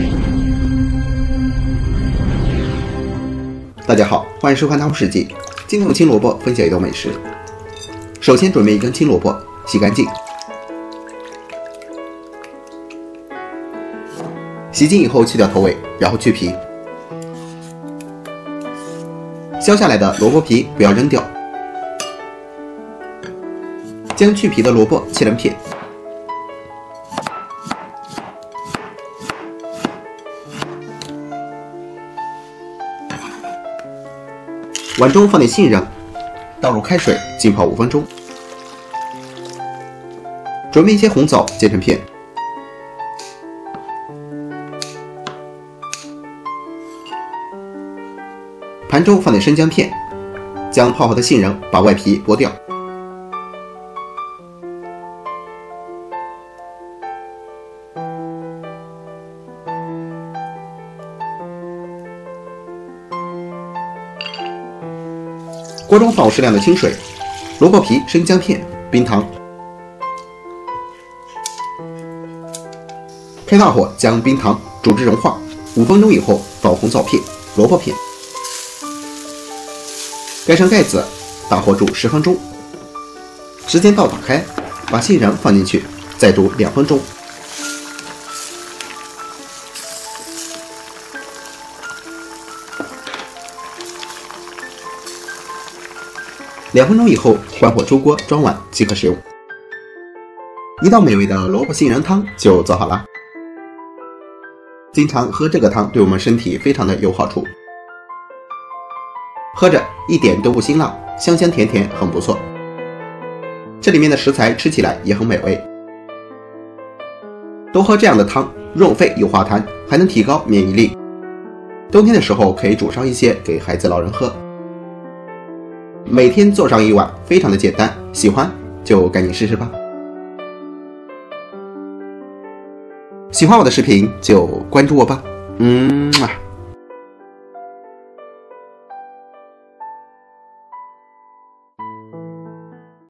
大家好，欢迎收看汤姆世纪。今天用青萝卜分享一道美食。首先准备一根青萝卜，洗干净。洗净以后去掉头尾，然后去皮。削下来的萝卜皮不要扔掉。将去皮的萝卜切成片。碗中放点杏仁，倒入开水浸泡5分钟。准备一些红枣切成片。盘中放点生姜片，将泡好的杏仁把外皮剥掉。锅中放入适量的清水、萝卜皮、生姜片、冰糖，开大火将冰糖煮至融化。5分钟以后放红枣片、萝卜片，盖上盖子，大火煮10分钟。时间到，打开，把杏仁放进去，再煮2分钟。2分钟以后，关火出锅，装碗即可食用。一道美味的萝卜杏仁汤就做好了。经常喝这个汤对我们身体非常的有好处，喝着一点都不辛辣，香香甜甜，很不错。这里面的食材吃起来也很美味。多喝这样的汤，润肺有化痰，还能提高免疫力。冬天的时候可以煮上一些给孩子、老人喝。每天做上1碗，非常的简单，喜欢就赶紧试试吧。喜欢我的视频就关注我吧，